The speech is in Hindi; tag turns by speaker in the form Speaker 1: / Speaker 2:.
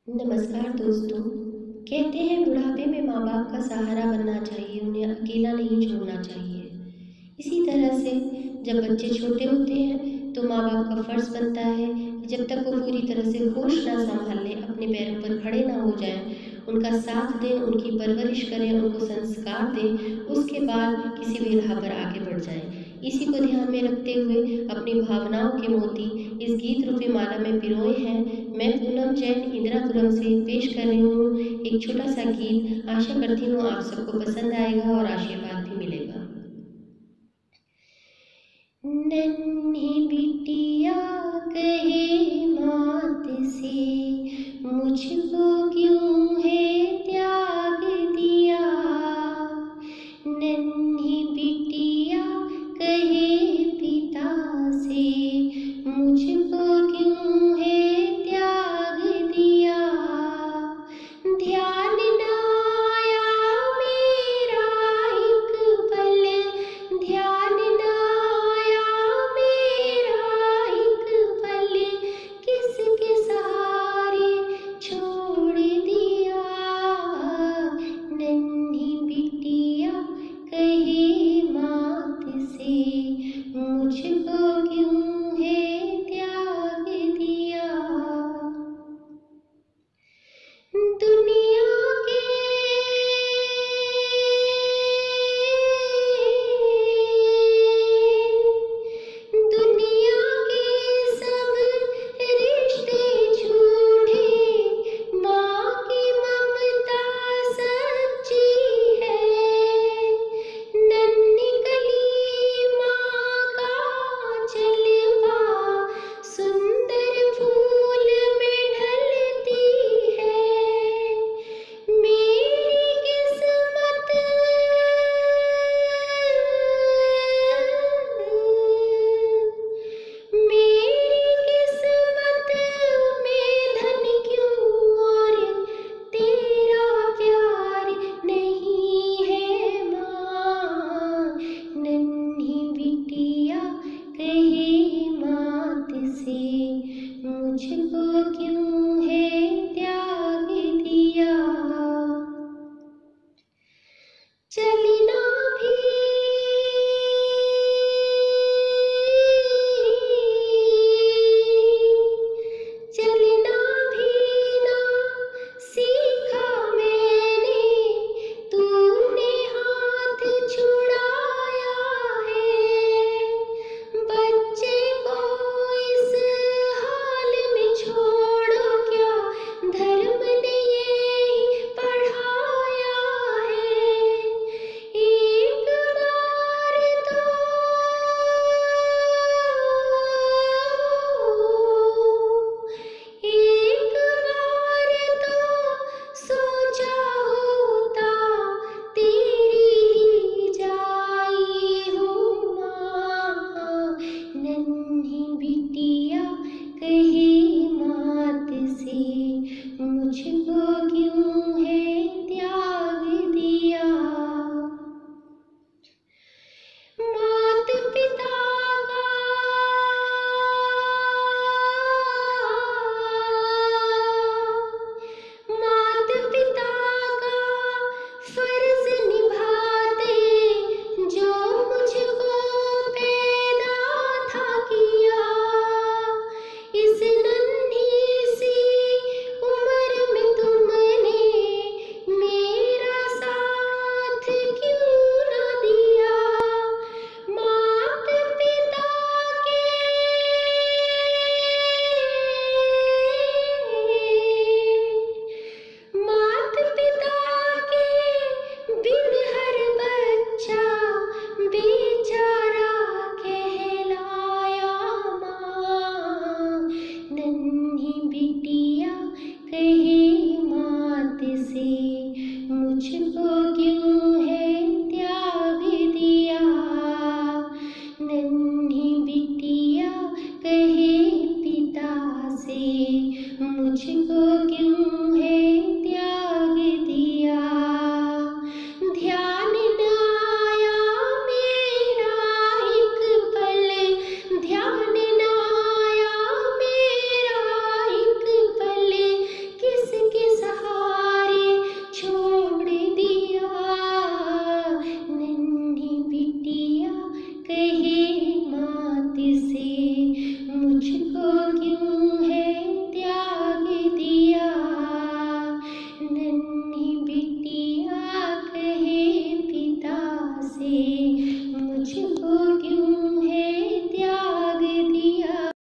Speaker 1: नमस्कार दोस्तों। कहते हैं बुढ़ापे में माँ बाप का सहारा बनना चाहिए, उन्हें अकेला नहीं छोड़ना चाहिए। इसी तरह से जब बच्चे छोटे होते हैं तो माँ बाप का फर्ज बनता है कि जब तक वो पूरी तरह से होश ना संभाल लें, अपने पैरों पर खड़े ना हो जाएं, उनका साथ दें, उनकी परवरिश करें, उनको संस्कार दें, उसके बाद किसी भी राह पर आगे बढ़ जाएं। इसी को ध्यान में रखते हुए अपनी भावनाओं के मोती इस गीत रूपी माला में पिरोए हैं। मैं पूनम जैन इंदिरापुरम से पेश कर रही हूँ एक छोटा सा गीत। आशा करती हूँ आप सबको पसंद आएगा और आशीर्वाद भी मिलेगा। नन्ही बिटिया कहे मात से, मुझको क्यों है त्याग दिया। नन्ही बिटिया कहे पिता से, मुझको क्यों है त्याग दिया। ध्यान न आया मेरा एक पल, ध्यान न आया मेरा एक पल, किसके सहारे छोड़ दिया। नन्ही बिटिया कहे मात से, मुझको क्यों है त्याग दिया। दुनिया के दुनिया के सब रिश्ते झूठे, माँ की ममता सच्ची है। नन्ही कली माँ का चलवा, सुंदर फूल में ढलती है। मेरी किस्मत मेरी किस्मत में धन क्यों और तेरा प्यार नहीं है माँ। नन्ही बिटिया कहे मात से, मुझको क्यों है त्याग दिया। चलना भी चलना भी ना सीखा मैंने, तूने हाथ छुड़ाया है। बच्चे को इस हाल में छोड़ो, क्या धर्म ने यही पढ़ाया है। एक बार तो एक बार तो सोचा होता, तेरी ही जाई हूँ माँ। नन्ही बिटिया कहे मात से, मुझको क्यों है त्याग दिया। मात पिता का मात पिता का फर्ज निभाते, जो मुझको पैदा था किया। इस नन्ही सी उम्र में तुमने मेरा साथ क्यों न दिया। मात पिता के मात पिता के बिन हर बच्चा बेचारा कहलाया माँ। नन्ही बिटिया कहे मात से, मुझको क्यों है त्याग दिया। नन्ही बिटिया कहे पिता से, मुझको